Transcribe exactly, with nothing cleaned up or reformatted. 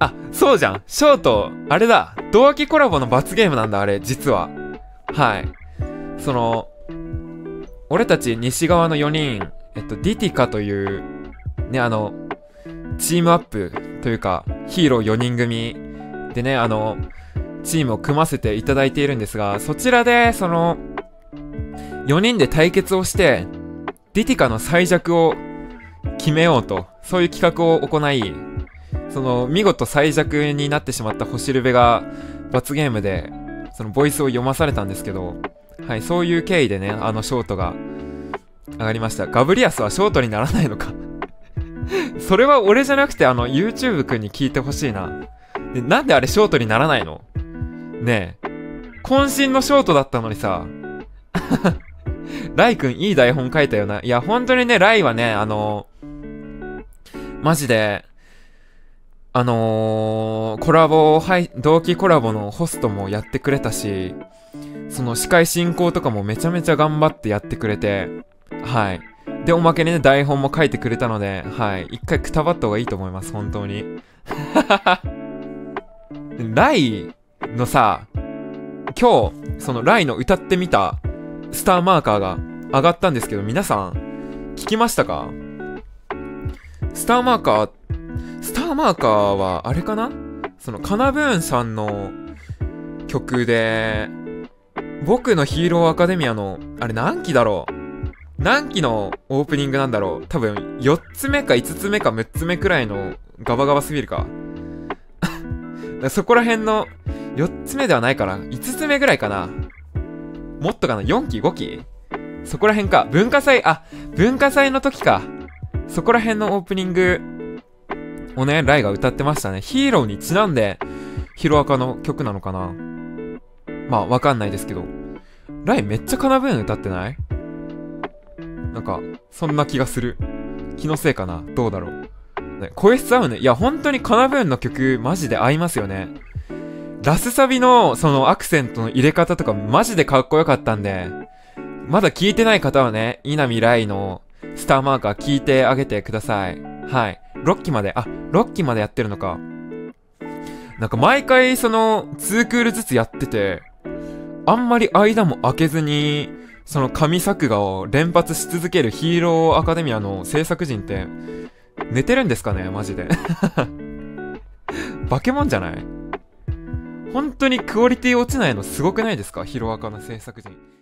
あ、そうじゃん。ショート、あれだ。同期コラボの罰ゲームなんだ、あれ、実は。はい。その、俺たち西側のよにん、えっと、ディティカという、ね、あの、チームアップというか、ヒーローよにん組でね、あの、チームを組ませていただいているんですが、そちらで、その、よにんで対決をして、ディティカの最弱を決めようと、そういう企画を行い、その、見事最弱になってしまった星ルベが、罰ゲームで、その、ボイスを読まされたんですけど、はい、そういう経緯でね、あのショートが上がりました。ガブリアスはショートにならないのかそれは俺じゃなくて、あの、YouTube くんに聞いてほしいな。で、なんであれショートにならないのねえ。渾身のショートだったのにさ。ライくんいい台本書いたよな。いや、本当にね、ライはね、あのー、マジで、あのー、コラボ、はい、同期コラボのホストもやってくれたし、その司会進行とかもめちゃめちゃ頑張ってやってくれて、はい。で、おまけにね、台本も書いてくれたので、はい。一回くたばった方がいいと思います、本当に。ライのさ、今日、そのライの歌ってみたスターマーカーが上がったんですけど、皆さん、聞きましたか？スターマーカー、スターマーカーは、あれかな？その、カナブーンさんの曲で、僕のヒーローアカデミアの、あれ何期だろう？何期のオープニングなんだろう？多分、よっつめかいつつめかむっつめくらいのガバガバすぎるか。そこら辺の、よっつめではないかな？ いつ つ目ぐらいかな？もっとかな？ よん 期 ご 期そこら辺か。文化祭、あ、文化祭の時か。そこら辺のオープニングをね、ライが歌ってましたね。ヒーローにちなんで、ヒロアカの曲なのかな？まあ、わかんないですけど。ライめっちゃカナブーン歌ってない？なんか、そんな気がする。気のせいかな？どうだろう。ね、声質合うね。いや、本当にカナブーンの曲、マジで合いますよね。ラスサビの、そのアクセントの入れ方とか、マジでかっこよかったんで、まだ聞いてない方はね、稲見ライのスターマーカー聞いてあげてください。はい。ろっきまで、あ、ろっきまでやってるのか。なんか毎回、その、にクールずつやってて、あんまり間も空けずに、その神作画を連発し続けるヒーローアカデミアの制作陣って、寝てるんですかねマジで。化け物じゃない？本当にクオリティ落ちないのすごくないですか？ヒロアカの制作陣。